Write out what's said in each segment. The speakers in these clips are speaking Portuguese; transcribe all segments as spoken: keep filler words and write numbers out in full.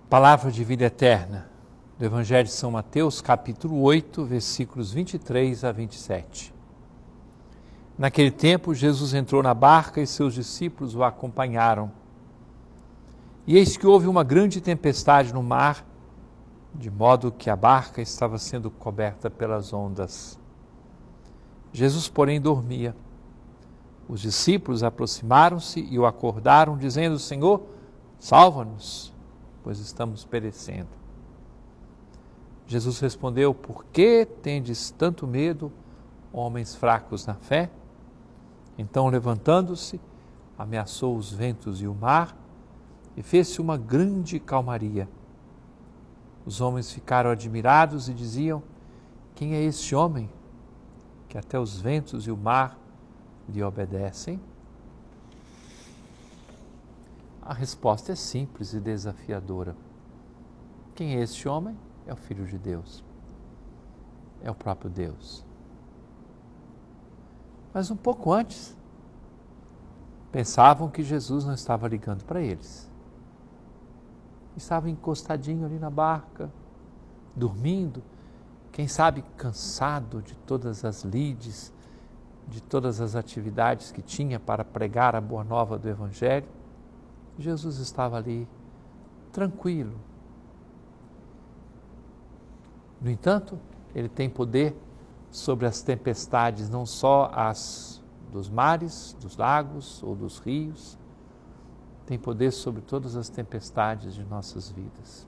Palavra de vida eterna, do Evangelho de São Mateus, capítulo oito, versículos vinte e três a vinte e sete. Naquele tempo, Jesus entrou na barca e seus discípulos o acompanharam. E eis que houve uma grande tempestade no mar, de modo que a barca estava sendo coberta pelas ondas. Jesus, porém, dormia. Os discípulos aproximaram-se e o acordaram, dizendo: Senhor, salva-nos, pois estamos perecendo. Jesus respondeu: Por que tendes tanto medo, homens fracos na fé? Então, levantando-se, ameaçou os ventos e o mar, e fez-se uma grande calmaria. Os homens ficaram admirados e diziam: Quem é este homem, que até os ventos e o mar lhe obedecem? A resposta é simples e desafiadora. Quem é este homem? É o Filho de Deus. É o próprio Deus. Mas um pouco antes, pensavam que Jesus não estava ligando para eles. Estava encostadinho ali na barca, dormindo, quem sabe cansado de todas as lides, de todas as atividades que tinha para pregar a boa nova do Evangelho. Jesus estava ali, tranquilo. No entanto, ele tem poder sobre as tempestades, não só as dos mares, dos lagos ou dos rios, tem poder sobre todas as tempestades de nossas vidas.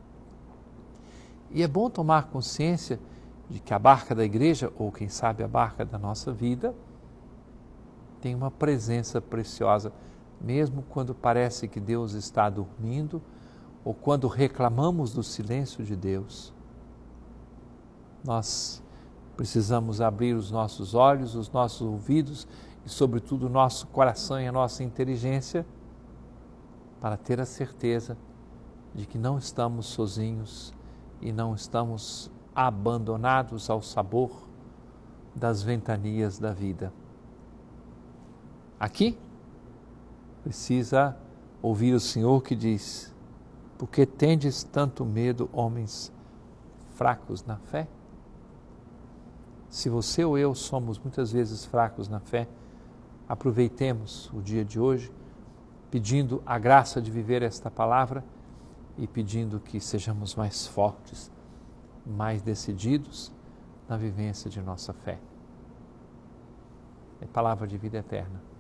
E é bom tomar consciência de que a barca da igreja, ou quem sabe a barca da nossa vida, tem uma presença preciosa, mesmo quando parece que Deus está dormindo, ou quando reclamamos do silêncio de Deus. Nós precisamos abrir os nossos olhos, os nossos ouvidos e, sobretudo, o nosso coração e a nossa inteligência para ter a certeza de que não estamos sozinhos e não estamos abandonados ao sabor das ventanias da vida. Aqui precisa ouvir o Senhor que diz: Por que tendes tanto medo, homens fracos na fé? Se você ou eu somos muitas vezes fracos na fé, aproveitemos o dia de hoje pedindo a graça de viver esta palavra e pedindo que sejamos mais fortes, mais decididos na vivência de nossa fé. É palavra de vida eterna.